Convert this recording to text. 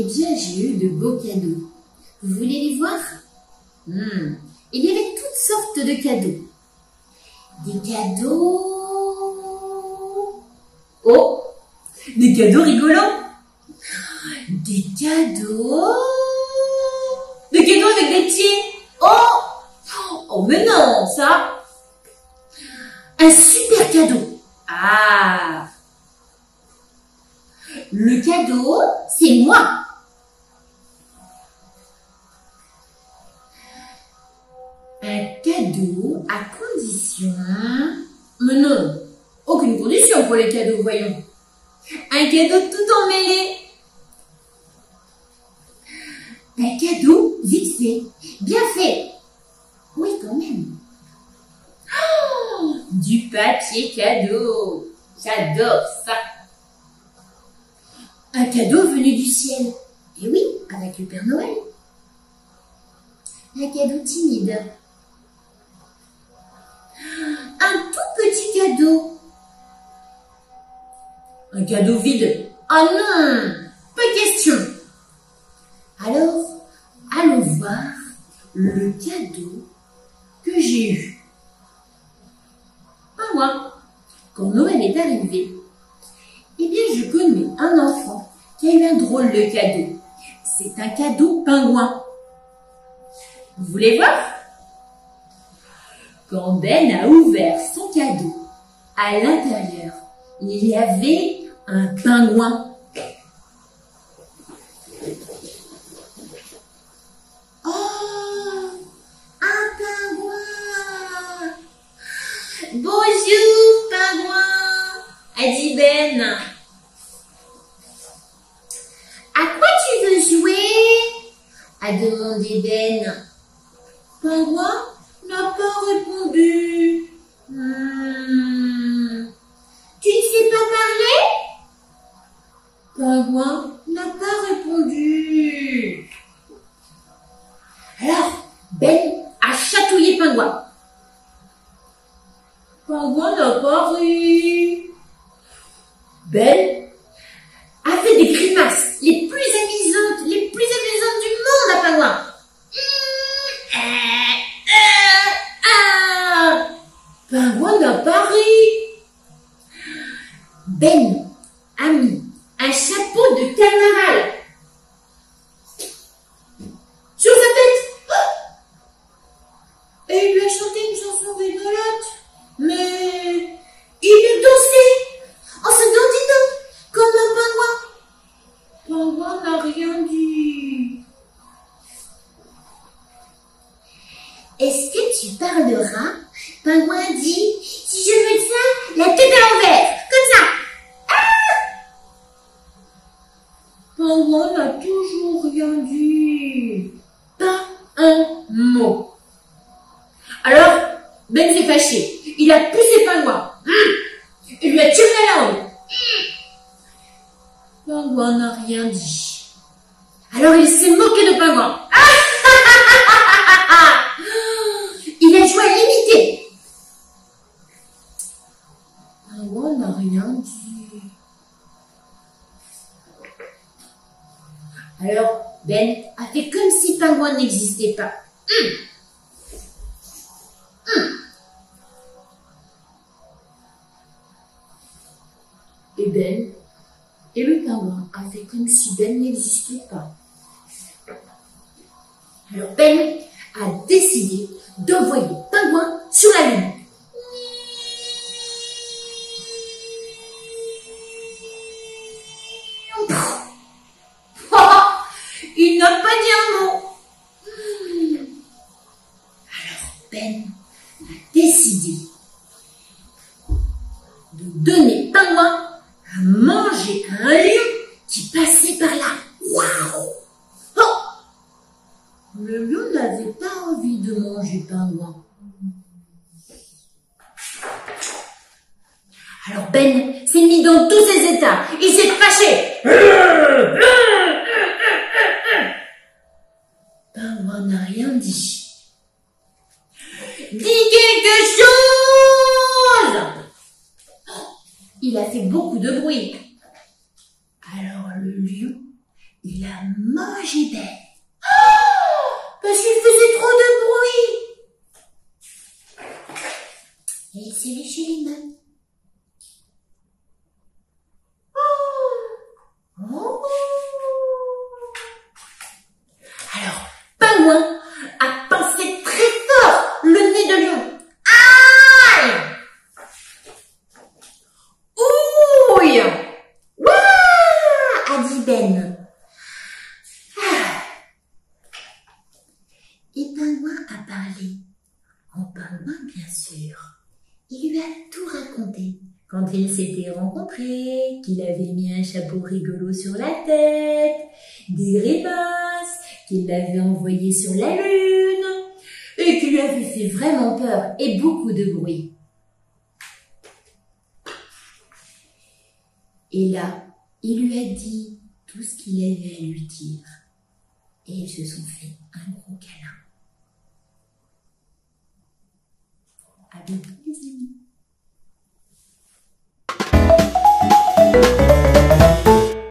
Eh bien, j'ai eu de beaux cadeaux. Vous voulez les voir? Il y avait toutes sortes de cadeaux. Des cadeaux... Oh! Des cadeaux rigolants. Des cadeaux... Des cadeaux avec des pieds. Oh! Oh, mais non, ça! Un super cadeau. Ah! Le cadeau, c'est moi. Un cadeau à condition... Mais non, aucune condition pour les cadeaux, voyons. Un cadeau tout emmêlé. Un cadeau vite fait, bien fait. Oui, quand même. Oh, du papier cadeau. J'adore ça. Un cadeau venu du ciel. Et oui, avec le Père Noël. Un cadeau timide. Un tout petit cadeau. Un cadeau vide. Ah non, pas question. Alors, allons voir le cadeau que j'ai eu. Moi, quand Noël est arrivé, eh bien, je connais un enfant qui a eu un drôle de cadeau. C'est un cadeau pingouin. Vous voulez voir? Quand Ben a ouvert son cadeau, à l'intérieur, il y avait un pingouin. Oh, un pingouin! Bonjour, pingouin! A dit Ben. À quoi tu veux jouer? A demandé Ben. Pingouin n'a pas répondu. Tu ne sais pas parler? Pingouin n'a pas répondu. Alors, Ben a chatouillé Pingouin. Pingouin n'a pas ri. Ben a fait des grimaces les plus amusantes du monde à Pingouin. Pingouin n'a pas ri. Ben a mis un chapeau de carnaval sur sa tête. Et il lui a chanté une chanson rigolote. Mais il a dansé en se dandinant comme un pingouin. Pingouin n'a rien dit. Est-ce que tu parleras? Pingouin dit, si je veux ça, la tête à l'envers, comme ça. Pingouin n'a toujours rien dit. Pas un mot. Alors, Ben s'est fâché. Il a poussé Pingouin. Il lui a tiré la langue. Pingouin n'a rien dit. Alors il s'est moqué de Pingouin. Il a joué à l'imiter. Pingouin n'a rien dit. Alors Ben a fait comme si Pingouin n'existait pas. Et Ben et le pingouin a fait comme si Ben n'existait pas. Alors Ben a décidé d'envoyer Pingouin sur la Lune. Il n'a pas dit un mot. Alors Ben a décidé de donner Pingouin à manger un lion qui passait par là. Waouh! Oh! Le lion n'avait pas envie de manger Pingouin. Alors Ben s'est mis dans tous ses états. Il s'est fâché. Pingouin n'a rien dit. Dis quelque chose! Il a fait beaucoup de bruit. Alors le lion il a mangé Ben. Parce qu'il faisait trop de bruit. Et il s'est léché les mains. Oh. Alors, Pingouin a pincé très fort le nez de lion. Aïe! Ouille! Ouah! A dit Ben. Et Pingouin a parlé. En Pingouin, bien sûr. Il lui a tout raconté. Quand ils s'étaient rencontrés, qu'il avait mis un chapeau rigolo sur la tête, des rébasses, qu'il l'avait envoyé sur la lune, et qu'il lui avait fait vraiment peur et beaucoup de bruit. Et là, il lui a dit tout ce qu'il avait à lui dire. Et ils se sont fait un gros câlin. À bientôt les amis.